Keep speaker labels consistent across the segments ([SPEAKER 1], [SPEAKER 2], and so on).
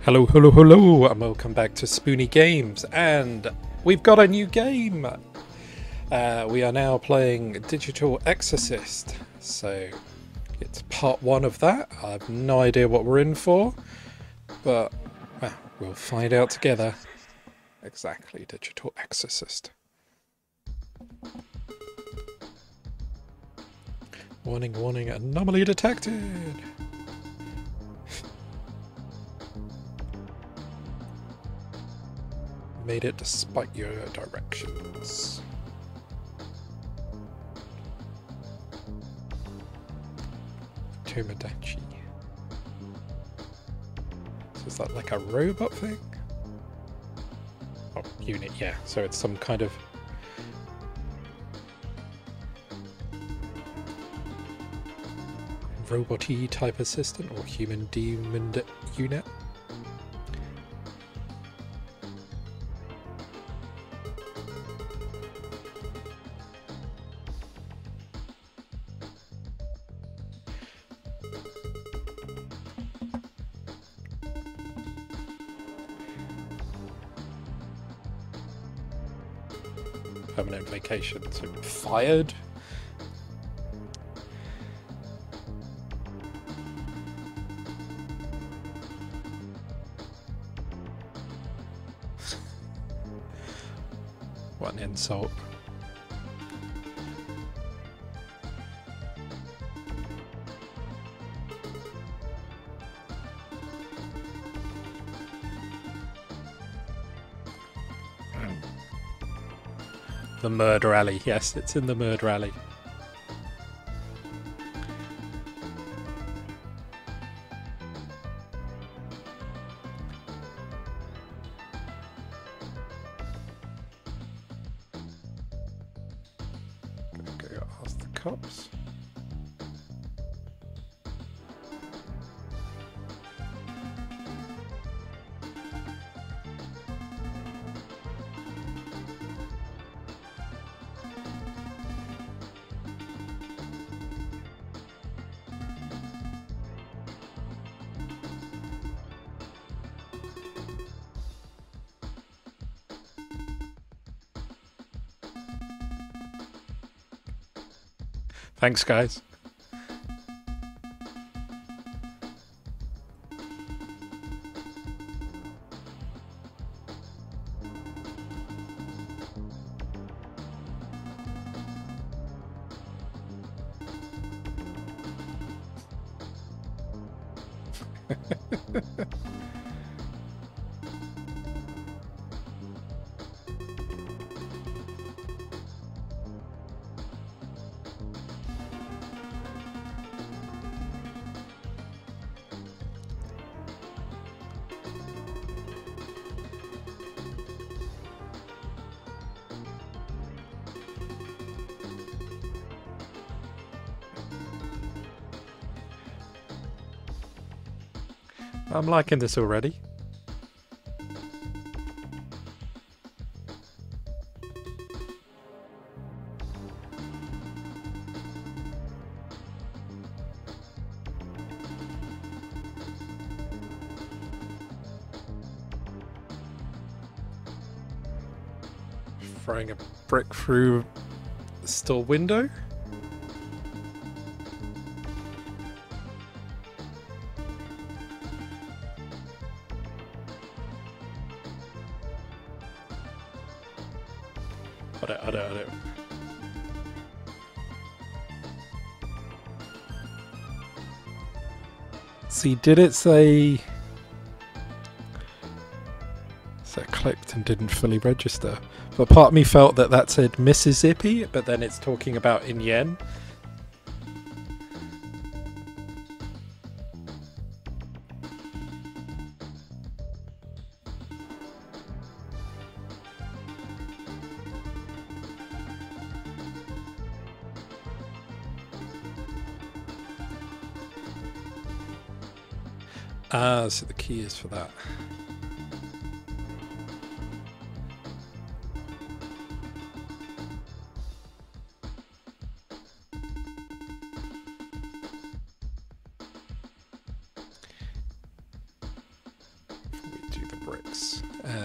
[SPEAKER 1] Hello, hello, hello, and welcome back to Spoony Games, and we've got a new game! We are now playing Digital Exorcist, so it's part one of that. I have no idea what we're in for, but we'll find out together. Exactly, Digital Exorcist. Warning, warning, anomaly detected! Made it despite your directions. Tomodachi. So is that like a robot thing? Oh, unit, yeah. So it's some kind of... robot-y type assistant or human demon unit. Permanent vacation, so fired. What an insult. The murder alley, yes, it's in the murder alley. Go ask the cops. Thanks, guys. I'm liking this already. Throwing a brick through the store window. I don't. See, did it say... So it clicked and didn't fully register. But part of me felt that that said Mississippi, but then it's talking about in yen. Ah, so the key is for that. bricks.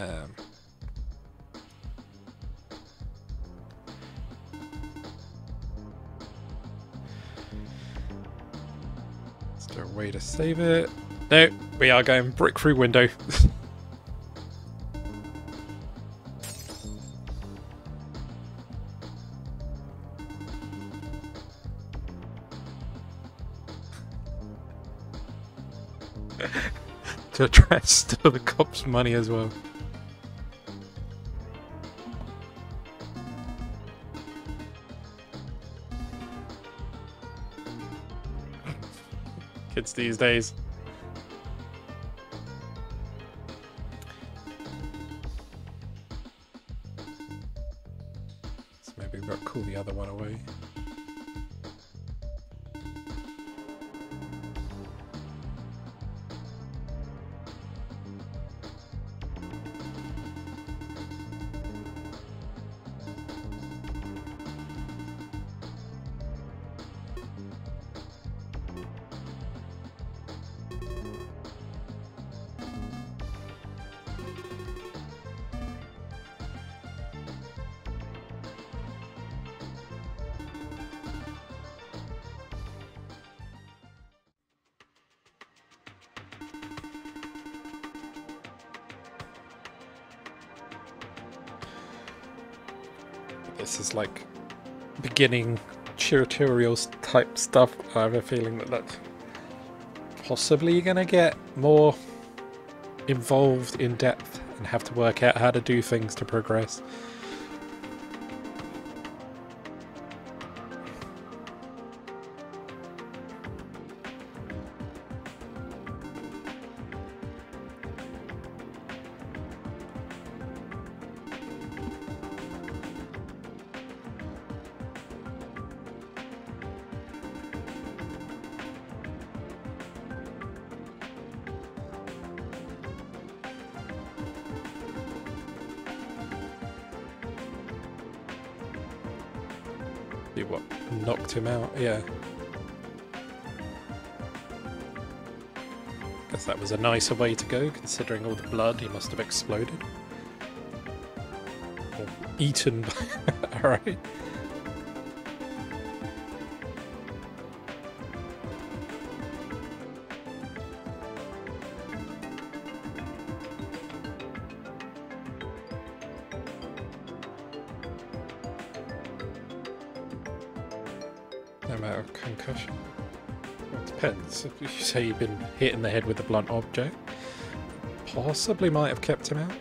[SPEAKER 1] Is there a way to save it? No, we are going brick through window. To try to steal the cops' money as well. Kids these days. So maybe we've got to call the other one away. This is like beginning tutorials type stuff. I have a feeling that that's possibly going to get more involved in depth and have to work out how to do things to progress. What knocked him out? Yeah. Guess that was a nicer way to go, considering all the blood. He must have exploded or eaten. All right. No matter of concussion. Well, it depends. If you say you've been hit in the head with a blunt object, possibly might have kept him out.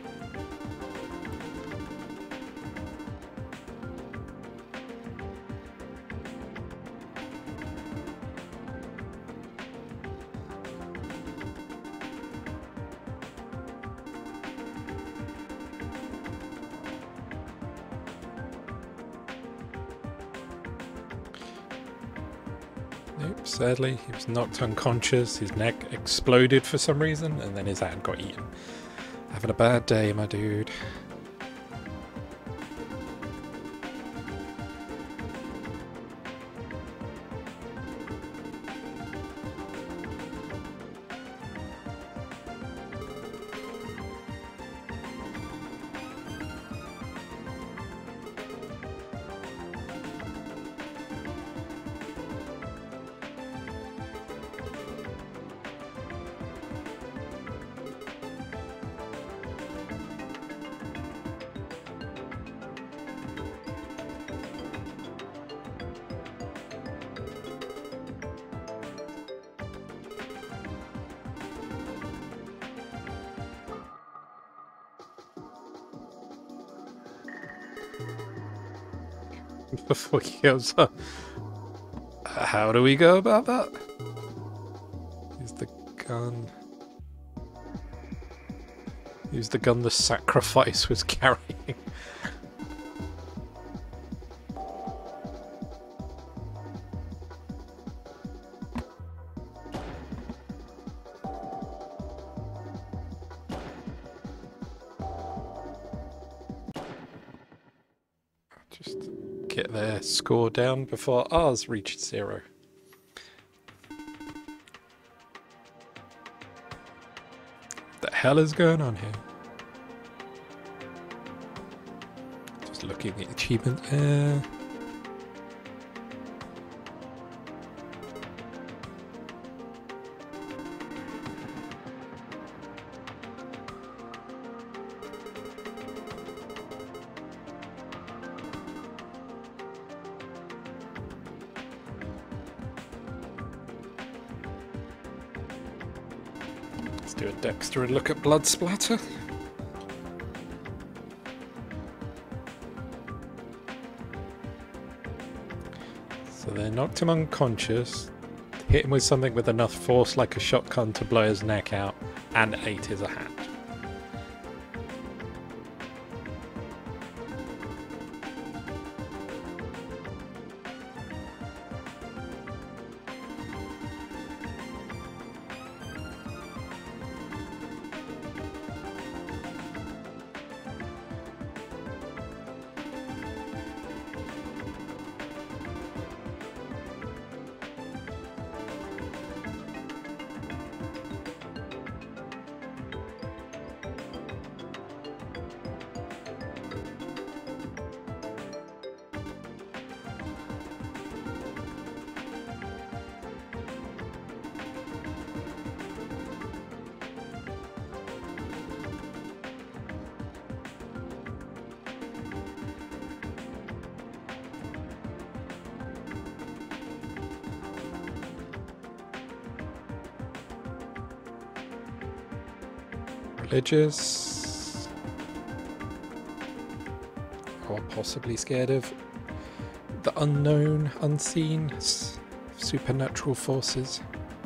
[SPEAKER 1] Nope, sadly, he was knocked unconscious, his neck exploded for some reason, and then his hand got eaten. Having a bad day, my dude. Before he goes up. How do we go about that? Use the gun. Use the gun the sacrifice was carrying. Just get their score down before ours reached 0. The hell is going on here? looking at the achievement. Let's do a Dexter and look at blood splatter. So they knocked him unconscious, hit him with something with enough force like a shotgun to blow his neck out, and ate his hat. Religious, or possibly scared of the unknown, unseen, supernatural forces.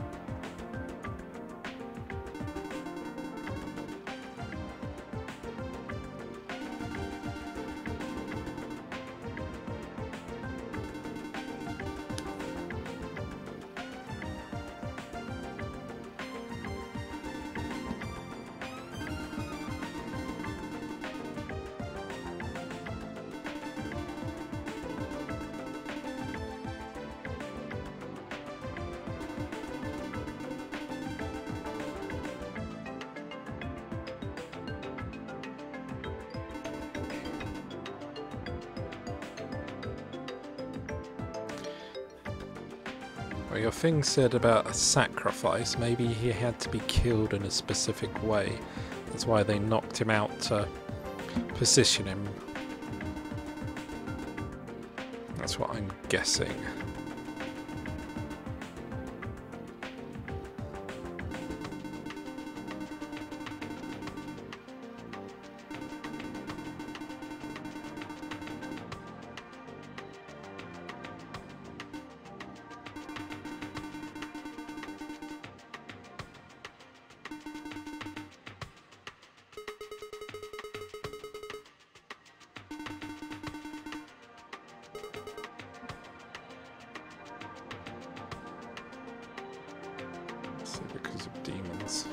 [SPEAKER 1] Well, your thing said about a sacrifice. Maybe he had to be killed in a specific way. That's why they knocked him out to position him. That's what I'm guessing. Because of demons.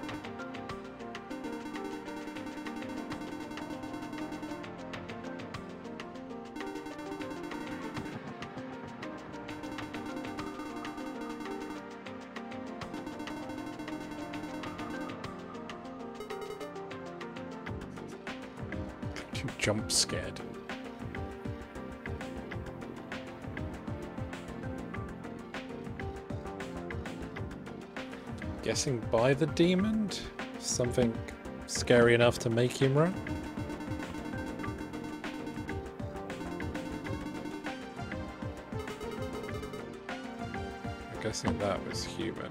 [SPEAKER 1] Too jump scared. Guessing by the demon? Something scary enough to make him run? I'm guessing that was human.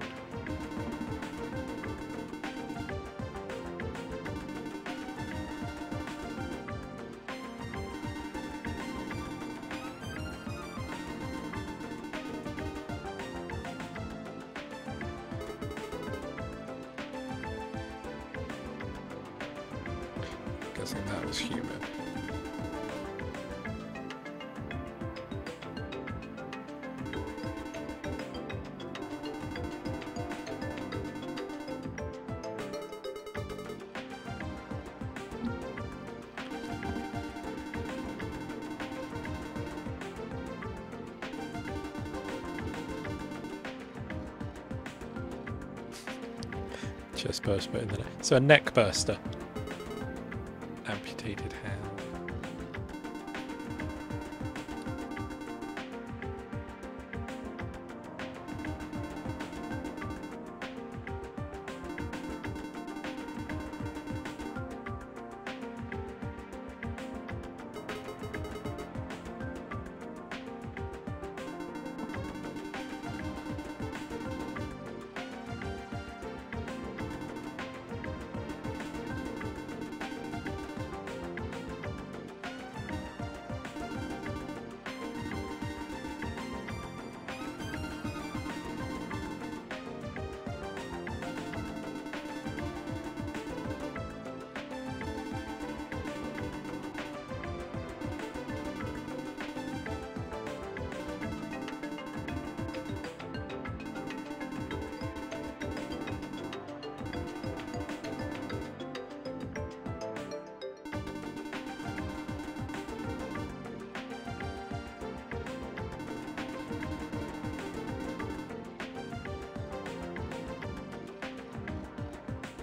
[SPEAKER 1] Guessing that was human. Chest burst, but in the neck. So a neck burster. Amputated hand.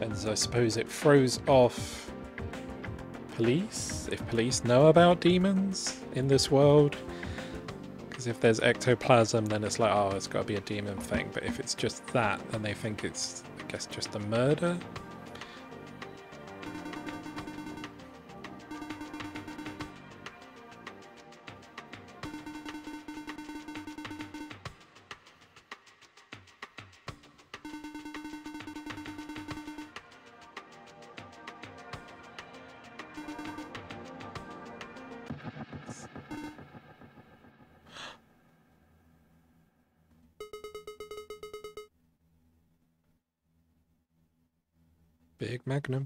[SPEAKER 1] And I suppose it throws off police, if police know about demons in this world. Because if there's ectoplasm, then it's like, oh, it's got to be a demon thing. But if it's just that, then they think it's, I guess, just a murder. Big Magnum.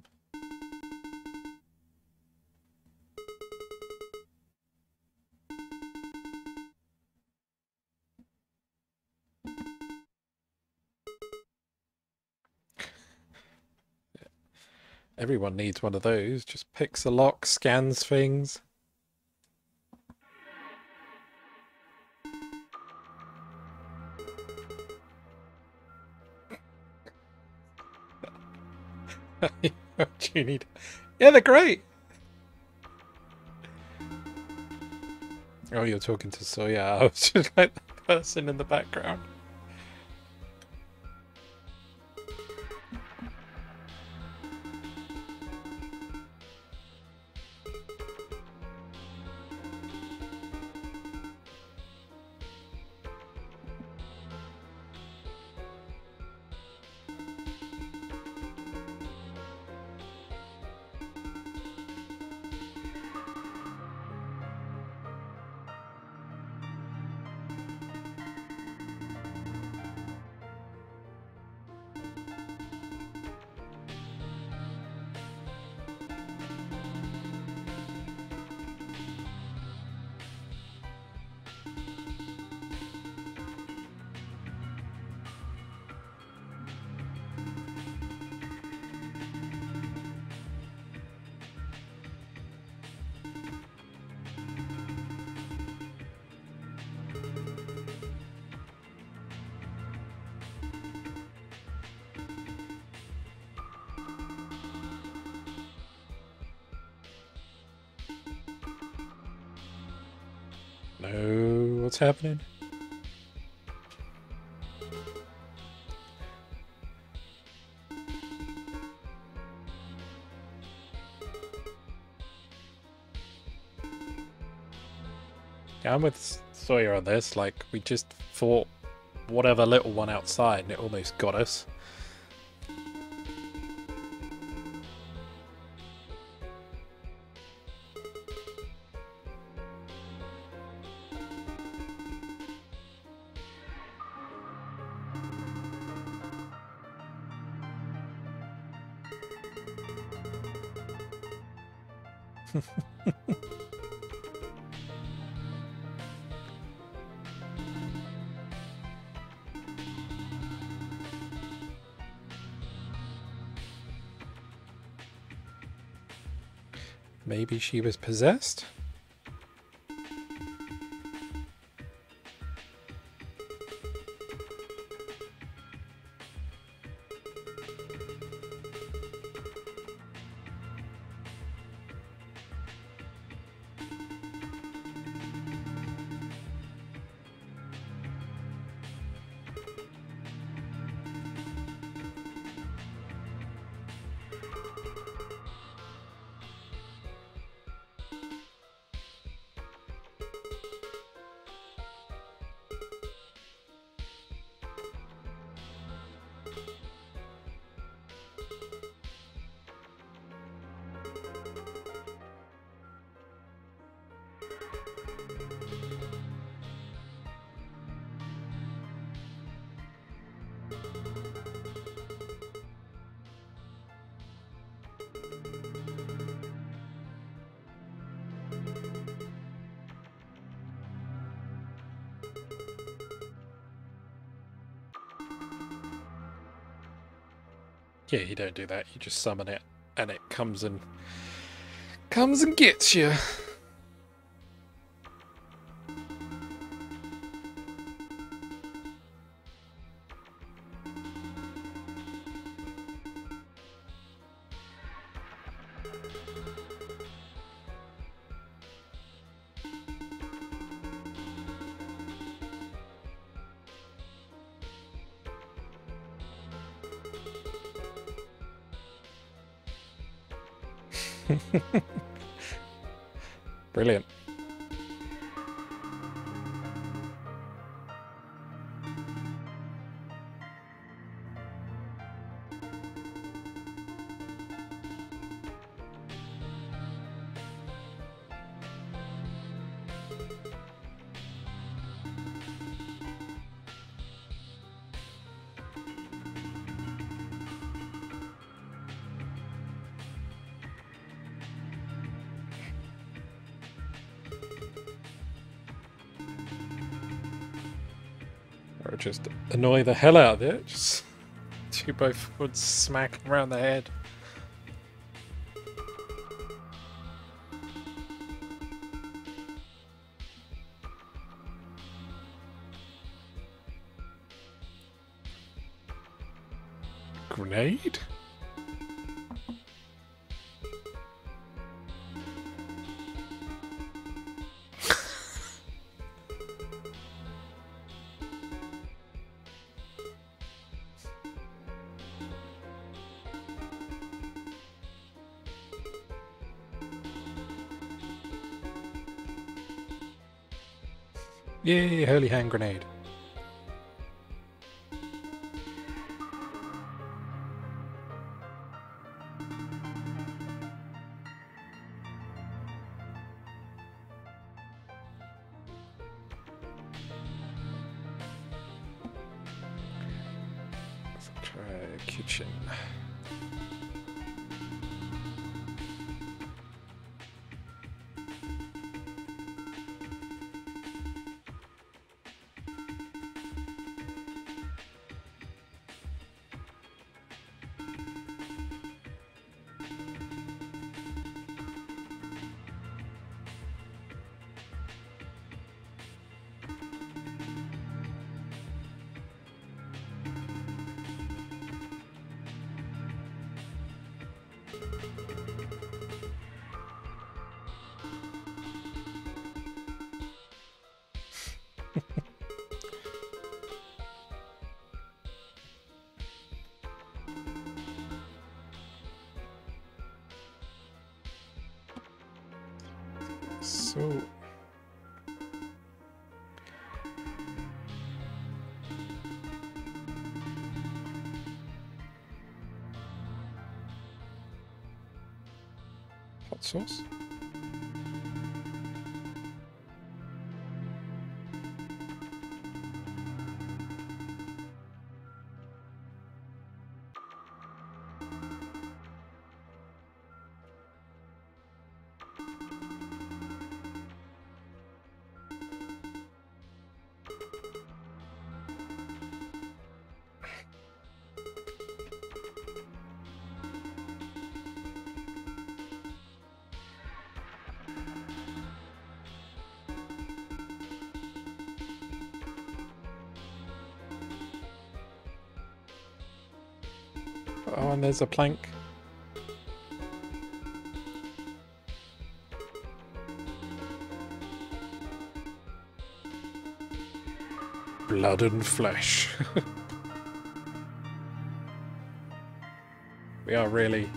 [SPEAKER 1] Everyone needs one of those. Just picks a lock, scans things. What do you need? Yeah, they're great. Oh, you're talking to Sawyer. I was just like the person in the background. No, what's happening? Yeah, I'm with Sawyer on this. Like, we just fought whatever little one outside and it almost got us. Maybe she was possessed? Yeah, you don't do that. You just summon it, and it comes and gets you. Brilliant. Or just annoy the hell out of it. Just you both would smack him around the head. Grenade? Yay, holy hand grenade. Let's try kitchen. So hot sauce. Oh, and there's a plank. Blood and flesh. We are really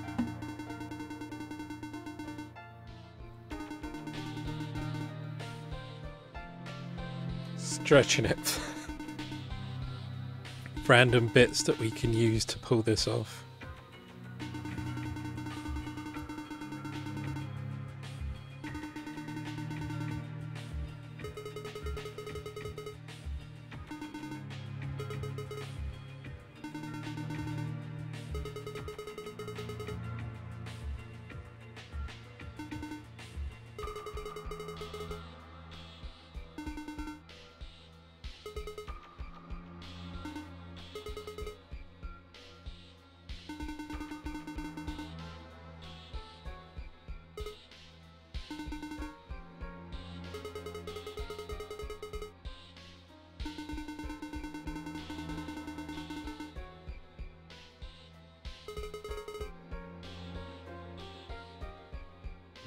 [SPEAKER 1] stretching it. Random bits that we can use to pull this off.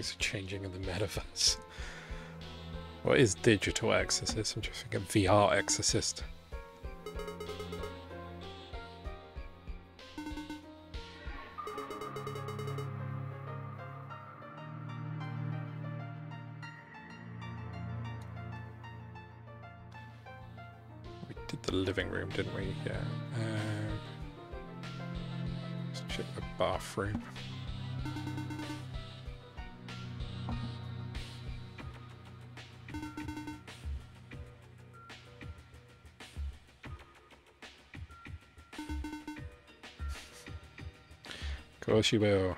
[SPEAKER 1] Things are changing in the metaverse. What is digital Exorcist? I'm just thinking VR Exorcist. We did the living room, didn't we? Yeah. Let's check the bathroom. Of course you will.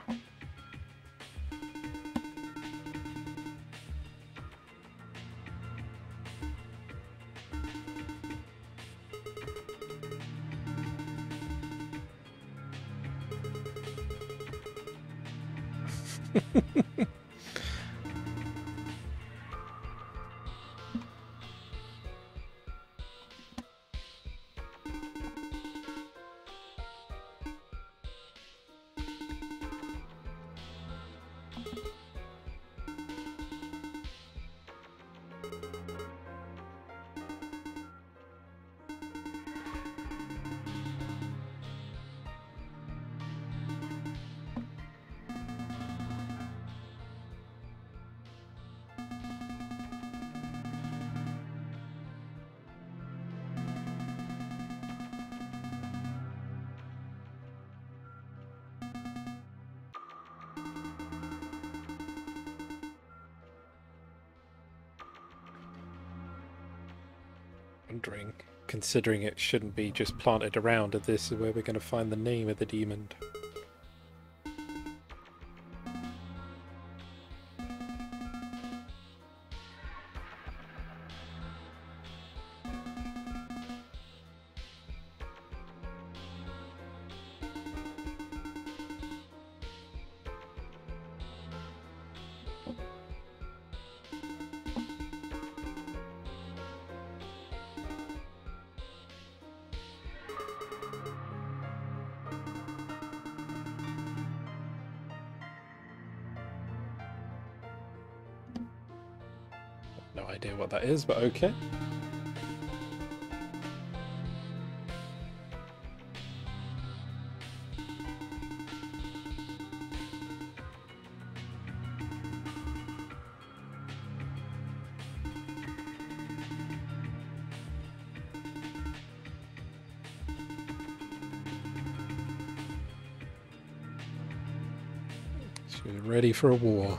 [SPEAKER 1] Wondering, considering it shouldn't be just planted around, if this is where we're going to find the name of the demon. No idea what that is, but okay. So we're ready for a war.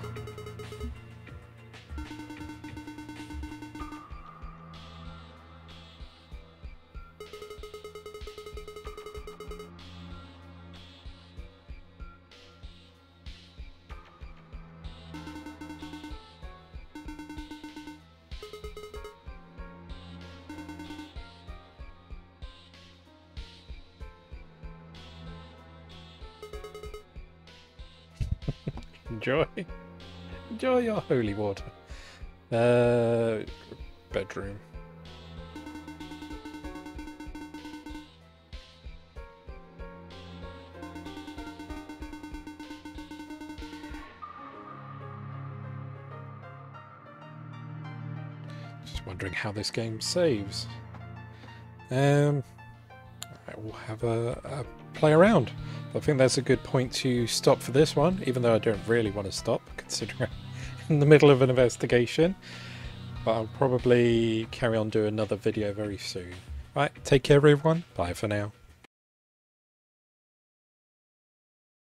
[SPEAKER 1] Enjoy your holy water. Bedroom. Just wondering how this game saves. I will have a play around. I think that's a good point to stop for this one, even though I don't really want to stop, considering I'm in the middle of an investigation. But I'll probably carry on doing another video very soon. Right, take care everyone. Bye for now.